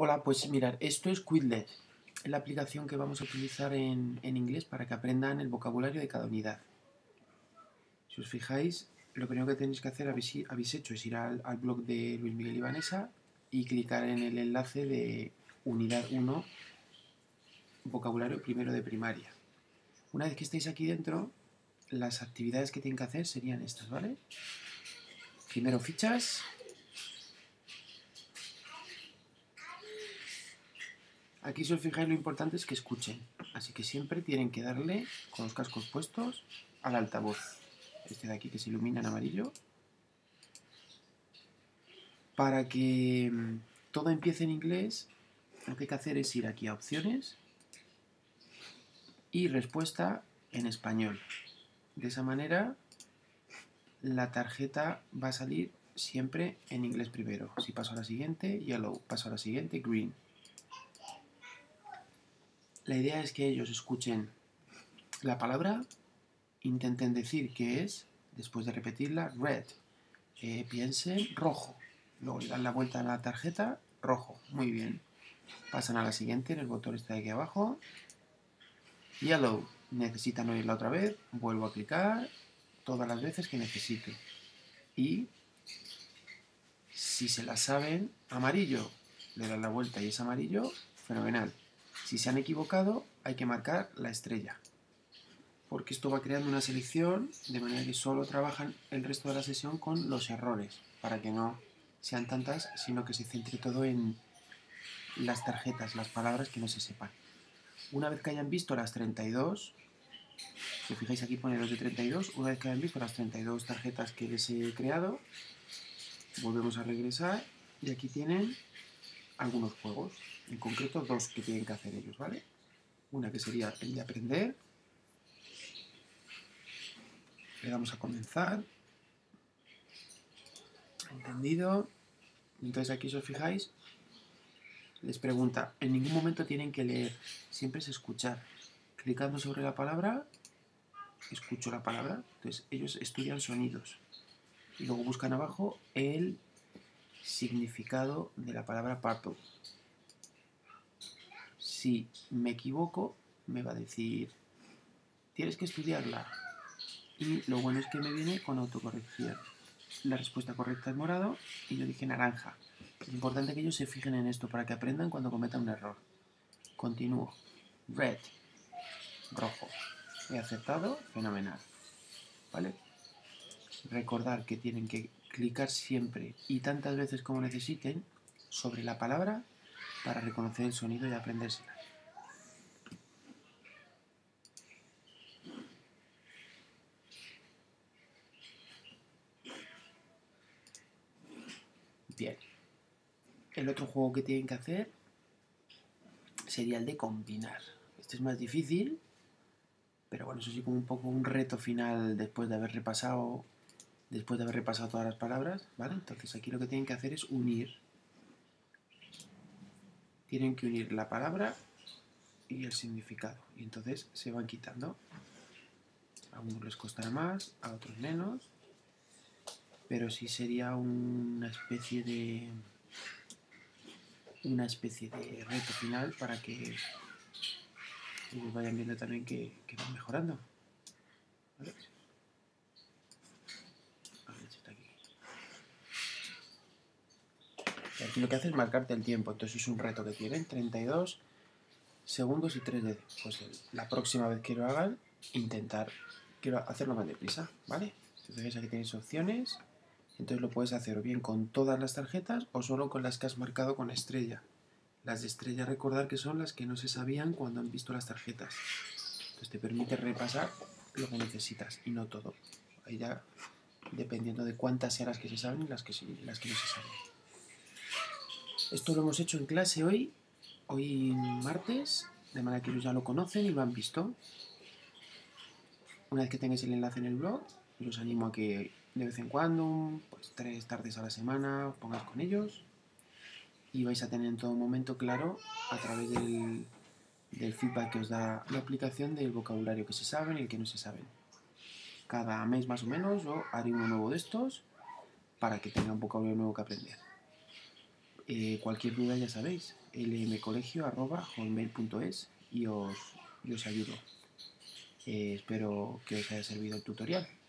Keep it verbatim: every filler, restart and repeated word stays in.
Hola, pues mirad, esto es Quizlet, es la aplicación que vamos a utilizar en, en inglés para que aprendan el vocabulario de cada unidad. Si os fijáis, lo primero que tenéis que hacer, habéis, habéis hecho, es ir al, al blog de Luis Miguel y Vanessa y clicar en el enlace de unidad uno, vocabulario primero de primaria. Una vez que estéis aquí dentro, las actividades que tienen que hacer serían estas, ¿vale? Primero fichas. Aquí, si os fijáis, lo importante es que escuchen. Así que siempre tienen que darle, con los cascos puestos, al altavoz. Este de aquí que se ilumina en amarillo. Para que todo empiece en inglés, lo que hay que hacer es ir aquí a opciones y respuesta en español. De esa manera, la tarjeta va a salir siempre en inglés primero. Si paso a la siguiente, yellow. Paso a la siguiente, green. La idea es que ellos escuchen la palabra, intenten decir qué es, después de repetirla, red. Eh, piensen rojo. Luego le dan la vuelta a la tarjeta, rojo. Muy bien. Pasan a la siguiente, en el botón está aquí abajo. Yellow. Necesitan oírla otra vez. Vuelvo a clicar todas las veces que necesite. Y si se la saben, amarillo. Le dan la vuelta y es amarillo. Fenomenal. Si se han equivocado, hay que marcar la estrella. Porque esto va creando una selección de manera que solo trabajan el resto de la sesión con los errores, para que no sean tantas, sino que se centre todo en las tarjetas, las palabras que no se sepan. Una vez que hayan visto las treinta y dos, si os fijáis aquí pone los de treinta y dos, una vez que hayan visto las treinta y dos tarjetas que les he creado, volvemos a regresar y aquí tienen algunos juegos, en concreto dos que tienen que hacer ellos, ¿vale? Una que sería el de aprender. Le damos a comenzar. Entendido. Entonces aquí, si os fijáis, les pregunta, en ningún momento tienen que leer, siempre es escuchar. Clicando sobre la palabra, escucho la palabra. Entonces ellos estudian sonidos. Y luego buscan abajo el significado de la palabra purple. Si me equivoco, me va a decir, tienes que estudiarla. Y lo bueno es que me viene con autocorrección. La respuesta correcta es morado y yo dije naranja. Es importante que ellos se fijen en esto para que aprendan cuando cometan un error. Continúo. Red. Rojo. He acertado. Fenomenal. ¿Vale? Recordar que tienen que clicar siempre y tantas veces como necesiten sobre la palabra para reconocer el sonido y aprendérsela. Bien. El otro juego que tienen que hacer sería el de combinar. Este es más difícil, pero bueno, eso sí como un poco un reto final después de haber repasado después de haber repasado todas las palabras, ¿vale? Entonces aquí lo que tienen que hacer es unir. Tienen que unir la palabra y el significado. Y entonces se van quitando. A unos les costará más, a otros menos. Pero sí sería una especie de una especie de reto final para que ellos vayan viendo también que, que van mejorando. ¿Vale? A ver si está aquí. Y aquí lo que hace es marcarte el tiempo. Entonces es un reto que tienen, treinta y dos segundos y tres de... Pues la próxima vez que lo hagan, intentar quiero hacerlo más deprisa, ¿vale? Entonces aquí tenéis opciones. Entonces lo puedes hacer o bien con todas las tarjetas o solo con las que has marcado con estrella. Las de estrella, recordar que son las que no se sabían cuando han visto las tarjetas. Entonces te permite repasar lo que necesitas y no todo. Ahí ya dependiendo de cuántas sean las que se saben y las que, las que no se saben. Esto lo hemos hecho en clase hoy, hoy martes, de manera que ellos ya lo conocen y lo han visto. Una vez que tengáis el enlace en el blog, os animo a que de vez en cuando, pues tres tardes a la semana, os pongáis con ellos y vais a tener en todo momento claro, a través del, del feedback que os da la aplicación, del vocabulario que se saben y el que no se saben. Cada mes más o menos yo haré uno nuevo de estos para que tengan un vocabulario nuevo que aprender. Eh, cualquier duda ya sabéis, lmcolegio arroba hotmail punto es y os, y os ayudo. Eh, espero que os haya servido el tutorial.